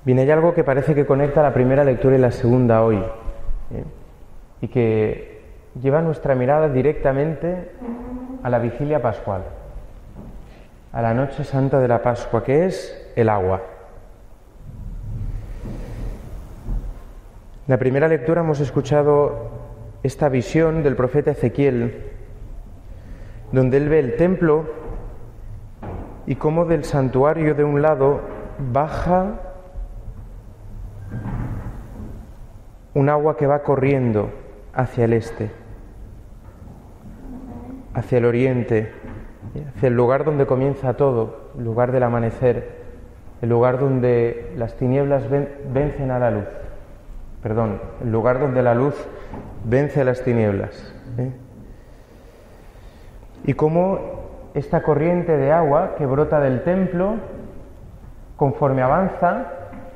Bien, hay algo que parece que conecta la primera lectura y la segunda hoy, y que lleva nuestra mirada directamente a la vigilia pascual, a la noche santa de la Pascua, que es el agua. En la primera lectura hemos escuchado esta visión del profeta Ezequiel, donde él ve el templo y cómo del santuario de un lado baja un agua que va corriendo hacia el este, hacia el oriente, hacia el lugar donde comienza todo, el lugar del amanecer, el lugar donde las tinieblas vencen a la luz. Perdón, el lugar donde la luz vence a las tinieblas. Y cómo esta corriente de agua que brota del templo, conforme avanza,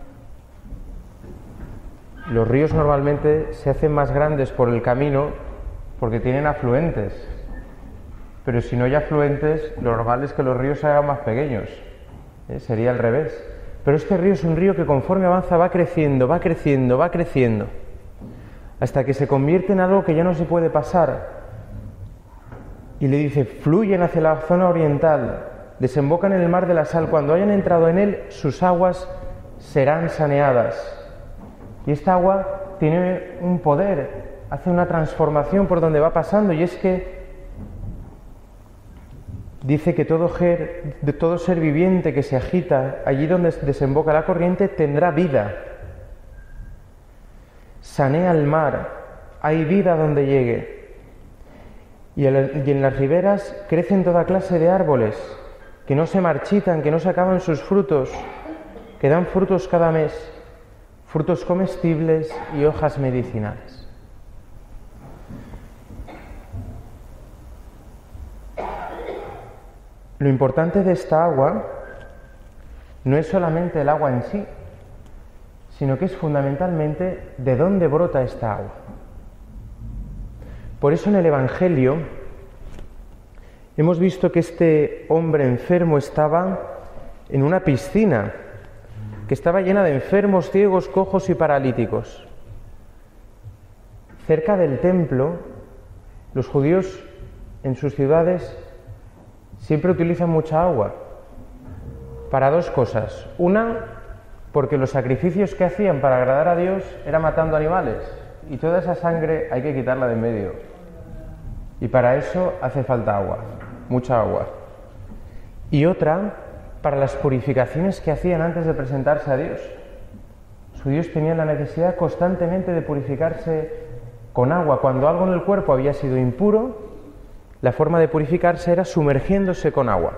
los ríos normalmente se hacen más grandes por el camino porque tienen afluentes. Pero si no hay afluentes, lo normal es que los ríos se hagan más pequeños. Sería al revés. Pero este río es un río que conforme avanza va creciendo, va creciendo, va creciendo, hasta que se convierte en algo que ya no se puede pasar. Y le dice, fluyen hacia la zona oriental, desembocan en el mar de la sal, cuando hayan entrado en él, sus aguas serán saneadas. Y esta agua tiene un poder, hace una transformación por donde va pasando, y es que dice que todo ser viviente que se agita allí donde desemboca la corriente tendrá vida. Sanea el mar, hay vida donde llegue. Y en las riberas crecen toda clase de árboles que no se marchitan, que no se acaban sus frutos, que dan frutos cada mes, frutos comestibles y hojas medicinales. Lo importante de esta agua no es solamente el agua en sí, sino que es fundamentalmente de dónde brota esta agua. Por eso en el Evangelio hemos visto que este hombre enfermo estaba en una piscina que estaba llena de enfermos, ciegos, cojos y paralíticos. Cerca del templo, los judíos en sus ciudades siempre utilizan mucha agua para dos cosas. Una, porque los sacrificios que hacían para agradar a Dios era matando animales, y toda esa sangre hay que quitarla de en medio. Y para eso hace falta agua, mucha agua. Y otra, para las purificaciones que hacían antes de presentarse a Dios. Los judíos tenían la necesidad constantemente de purificarse con agua. Cuando algo en el cuerpo había sido impuro, la forma de purificarse era sumergiéndose con agua.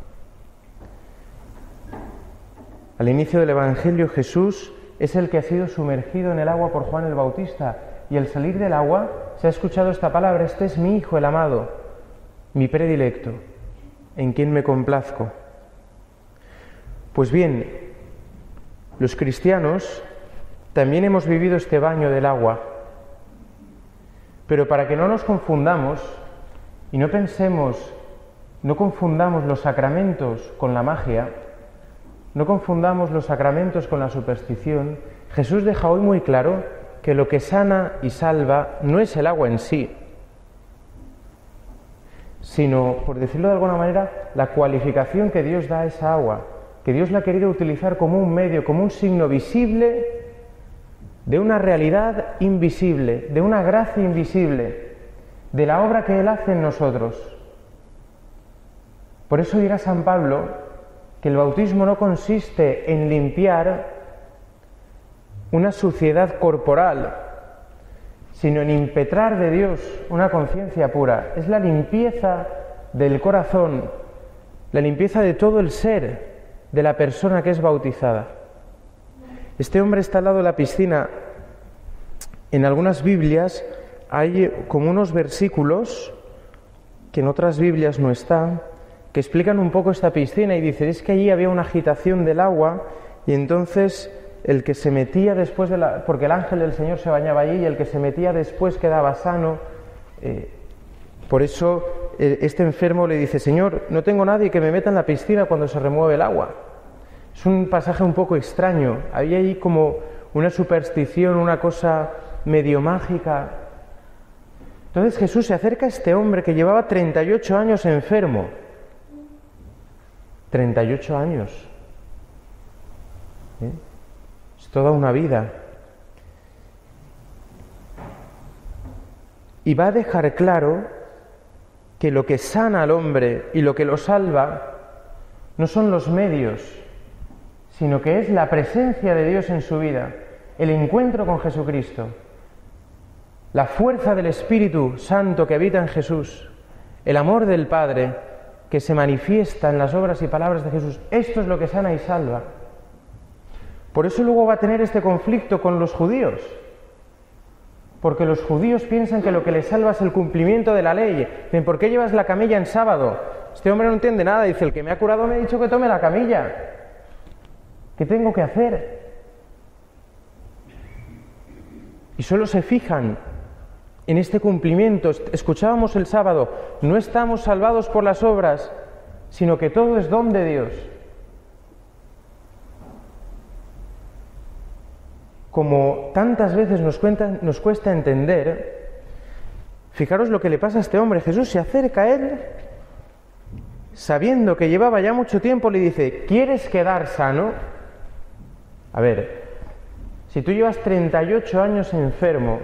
Al inicio del Evangelio, Jesús es el que ha sido sumergido en el agua por Juan el Bautista, y al salir del agua se ha escuchado esta palabra: este es mi Hijo el amado, mi predilecto, en quien me complazco. Pues bien, los cristianos también hemos vivido este baño del agua, pero para que no nos confundamos y no confundamos los sacramentos con la magia, no confundamos los sacramentos con la superstición, Jesús deja hoy muy claro que lo que sana y salva no es el agua en sí, sino, por decirlo de alguna manera, la cualificación que Dios da a esa agua, que Dios la ha querido utilizar como un medio, como un signo visible de una realidad invisible, de una gracia invisible, de la obra que Él hace en nosotros. Por eso dirá San Pablo que el bautismo no consiste en limpiar una suciedad corporal, sino en impetrar de Dios una conciencia pura. Es la limpieza del corazón, la limpieza de todo el ser de la persona que es bautizada. Este hombre está al lado de la piscina. En algunas Biblias hay como unos versículos que en otras Biblias no están, que explican un poco esta piscina, y dice, es que allí había una agitación del agua, y entonces el que se metía después porque el ángel del Señor se bañaba allí, y el que se metía después quedaba sano. Por eso este enfermo le dice, Señor, no tengo nadie que me meta en la piscina cuando se remueve el agua. Es un pasaje un poco extraño. Hay ahí como una superstición, una cosa medio mágica. Entonces Jesús se acerca a este hombre que llevaba 38 años enfermo. 38 años. Es toda una vida. Y va a dejar claro que lo que sana al hombre y lo que lo salva no son los medios, sino que es la presencia de Dios en su vida, el encuentro con Jesucristo, la fuerza del Espíritu Santo que habita en Jesús, el amor del Padre que se manifiesta en las obras y palabras de Jesús. Esto es lo que sana y salva. Por eso luego va a tener este conflicto con los judíos, porque los judíos piensan que lo que les salva es el cumplimiento de la ley. Dicen, ¿por qué llevas la camilla en sábado? Este hombre no entiende nada. Dice, el que me ha curado me ha dicho que tome la camilla. ¿Qué tengo que hacer? Y solo se fijan en este cumplimiento. Escuchábamos el sábado, no estamos salvados por las obras, sino que todo es don de Dios. Como tantas veces nos cuesta entender, fijaros lo que le pasa a este hombre. Jesús se acerca a él, sabiendo que llevaba ya mucho tiempo, le dice, ¿quieres quedar sano? A ver, si tú llevas 38 años enfermo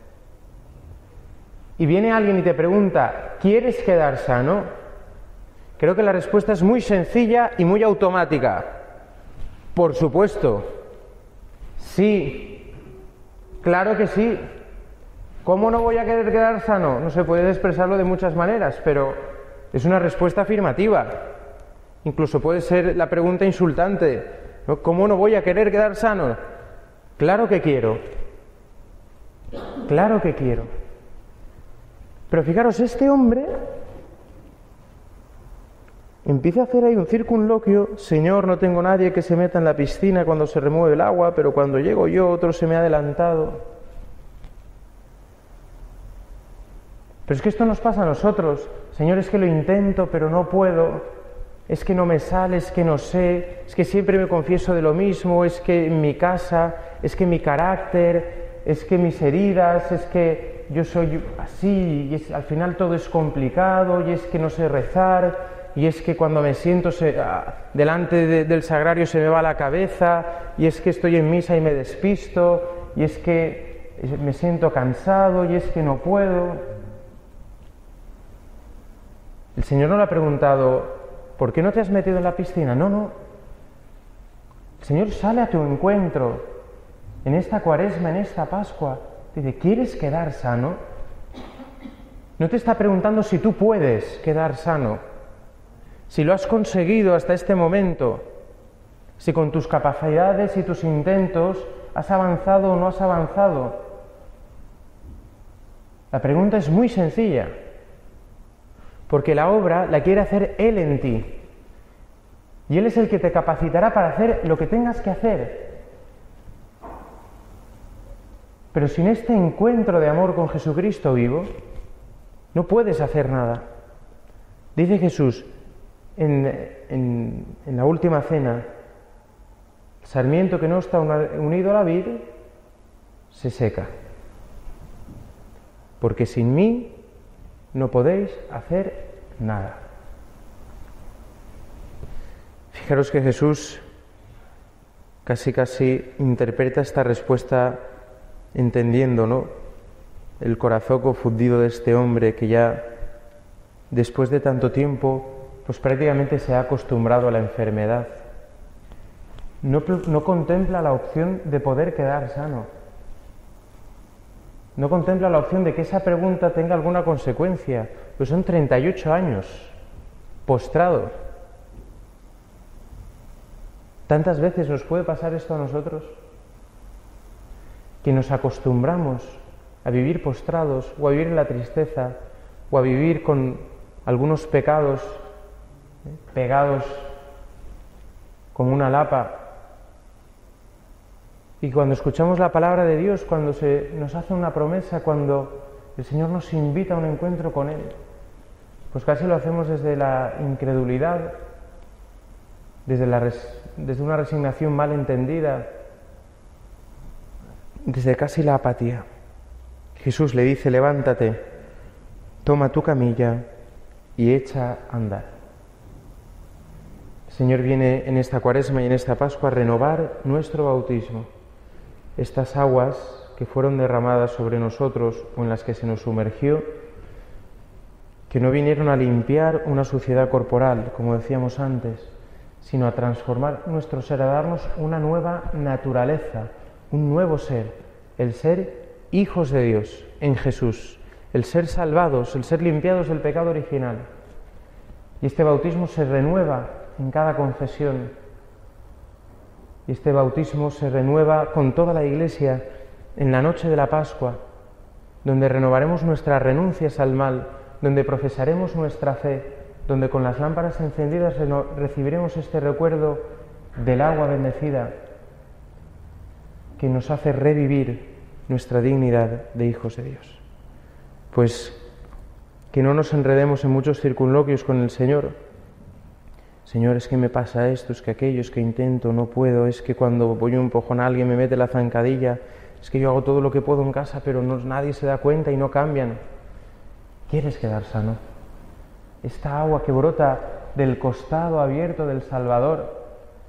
y viene alguien y te pregunta, ¿quieres quedar sano? Creo que la respuesta es muy sencilla y muy automática. Por supuesto. Sí, claro que sí. ¿Cómo no voy a querer quedar sano? No se puede expresarlo de muchas maneras, pero es una respuesta afirmativa. Incluso puede ser la pregunta insultante. ¿Cómo no voy a querer quedar sano? Claro que quiero. Claro que quiero. Pero fijaros, este hombre empieza a hacer ahí un circunloquio. Señor, no tengo nadie que se meta en la piscina cuando se remueve el agua, pero cuando llego yo otro se me ha adelantado. Pero es que esto nos pasa a nosotros. Señor, es que lo intento, pero no puedo. Es que no me sale, es que no sé. Es que siempre me confieso de lo mismo. Es que en mi casa, es que mi carácter, es que mis heridas, es que yo soy así. Y al final todo es complicado, y es que no sé rezar. Y es que cuando me siento delante del sagrario se me va la cabeza, y es que estoy en misa y me despisto, y es que me siento cansado, y es que no puedo. El Señor no le ha preguntado, ¿por qué no te has metido en la piscina? No, no. El Señor sale a tu encuentro en esta Cuaresma, en esta Pascua. Te dice, ¿quieres quedar sano? No te está preguntando si tú puedes quedar sano, si lo has conseguido hasta este momento, si con tus capacidades y tus intentos has avanzado o no has avanzado. La pregunta es muy sencilla, porque la obra la quiere hacer Él en ti, y Él es el que te capacitará para hacer lo que tengas que hacer. Pero sin este encuentro de amor con Jesucristo vivo, no puedes hacer nada. Dice Jesús en la última cena, el sarmiento que no está unido a la vid se seca, porque sin mí no podéis hacer nada. Fijaros que Jesús casi interpreta esta respuesta entendiendo, ¿no?, el corazón confundido de este hombre que ya después de tanto tiempo pues prácticamente se ha acostumbrado a la enfermedad. No contempla la opción de poder quedar sano. No contempla la opción de que esa pregunta tenga alguna consecuencia. Pues son 38 años postrado. ¿Tantas veces nos puede pasar esto a nosotros? Que nos acostumbramos a vivir postrados, o a vivir en la tristeza, o a vivir con algunos pecados pegados como una lapa. Y cuando escuchamos la palabra de Dios, cuando se nos hace una promesa, cuando el Señor nos invita a un encuentro con Él, pues casi lo hacemos desde la incredulidad, desde una resignación mal entendida, desde casi la apatía. Jesús le dice: levántate, toma tu camilla y echa a andar. El Señor viene en esta Cuaresma y en esta Pascua a renovar nuestro bautismo. Estas aguas que fueron derramadas sobre nosotros o en las que se nos sumergió, que no vinieron a limpiar una suciedad corporal, como decíamos antes, sino a transformar nuestro ser, a darnos una nueva naturaleza, un nuevo ser, el ser hijos de Dios en Jesús, el ser salvados, el ser limpiados del pecado original. Y este bautismo se renueva en cada confesión, y este bautismo se renueva con toda la Iglesia en la noche de la Pascua, donde renovaremos nuestras renuncias al mal, donde profesaremos nuestra fe, donde con las lámparas encendidas recibiremos este recuerdo del agua bendecida que nos hace revivir nuestra dignidad de hijos de Dios. Pues que no nos enredemos en muchos circunloquios con el Señor. Señor, es que me pasa esto, es que aquello, es que intento, no puedo, es que cuando voy un empujón a alguien me mete la zancadilla, es que yo hago todo lo que puedo en casa, pero nadie se da cuenta y no cambian. ¿Quieres quedar sano? Esta agua que brota del costado abierto del Salvador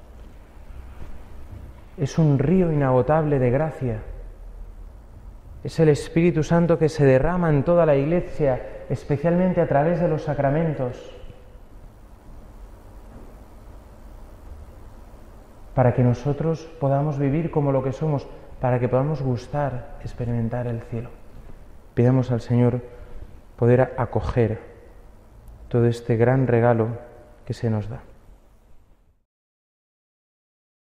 es un río inagotable de gracia. Es el Espíritu Santo que se derrama en toda la Iglesia, especialmente a través de los sacramentos, para que nosotros podamos vivir como lo que somos, para que podamos gustar, experimentar el cielo. Pidamos al Señor poder acoger todo este gran regalo que se nos da.